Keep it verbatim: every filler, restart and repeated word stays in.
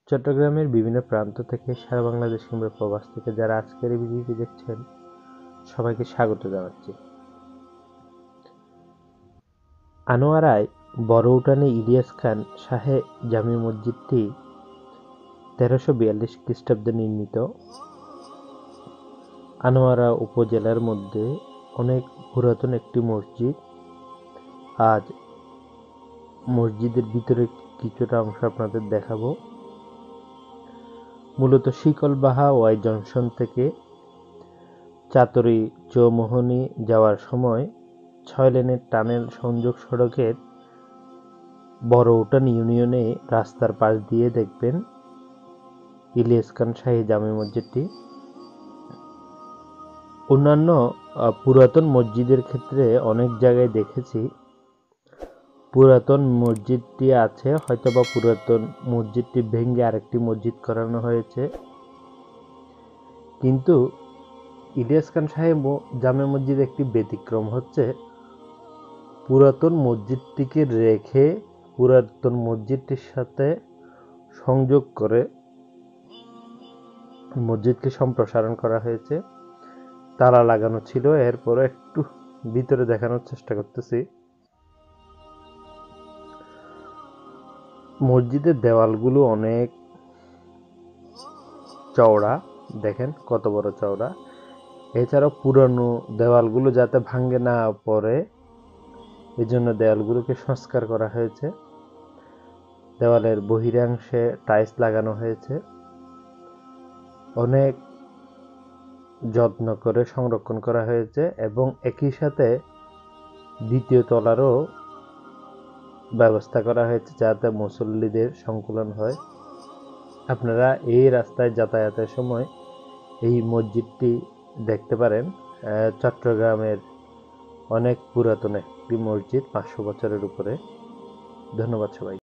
চট্টগ্রামের বিভিন্ন প্রান্ত থেকে সারা বাংলাদেশ কিংবা প্রবাস থেকে যারা আজকের এই ভিডিওটি দেখছেন সবাইকে স্বাগত জানাচ্ছি। আনোয়ারায় বড় উঠানে ইলিয়াস খান শাহে জামি মসজিদটি তেরোশো বিয়াল্লিশ খ্রিস্টাব্দে নির্মিত। আনোয়ারা উপজেলার মধ্যে অনেক পুরাতন একটি মসজিদ। আজ মসজিদের ভিতরে কিছুটা অংশ আপনাদের দেখাবো। মূলত শিকলবাহা ওয়াই জংশন থেকে চাতরি চৌমোহনী যাওয়ার সময় ছয় লেনের টানেল সংযোগ সড়কের বড় উঠান ইউনিয়নে রাস্তার পাশ দিয়ে দেখবেন ইলিয়াস খান শাহী জামে মসজিদটি। অন্যান্য পুরাতন মসজিদের ক্ষেত্রে অনেক জায়গায় দেখেছি পুরাতন মসজিদটি আছে, হয়তোবা পুরাতন মসজিদটি ভেঙে আরেকটি মসজিদ করানো হয়েছে, কিন্তু ইলিয়াস খান শাহী জামে মসজিদ একটি ব্যতিক্রম। হচ্ছে পুরাতন মসজিদটিকে রেখে পুরাতন মসজিদটির সাথে সংযোগ করে মসজিদকে সম্প্রসারণ করা হয়েছে। তালা লাগানো ছিল, এরপরে একটু ভিতরে দেখানোর চেষ্টা করতেছি। মসজিদের দেওয়ালগুলো অনেক চওড়া, দেখেন কত বড় চওড়া। এছাড়াও পুরানো দেওয়ালগুলো যাতে ভাঙ্গে না পড়ে এজন্য দেওয়ালগুলোকে সংস্কার করা হয়েছে। দেওয়ালের বহিরাংশে টাইলস লাগানো হয়েছে, অনেক যত্ন করে সংরক্ষণ করা হয়েছে এবং একই সাথে দ্বিতীয় তলারও ব্যবস্থা করা হয়েছে যাতে মুসল্লিদের সংকুলন হয়। আপনারা এই রাস্তায় যাতায়াতের সময় এই মসজিদটি দেখতে পারেন। চট্টগ্রামের অনেক পুরাতন একটি মসজিদ, পাঁচশো বছরের উপরে। ধন্যবাদ সবাই।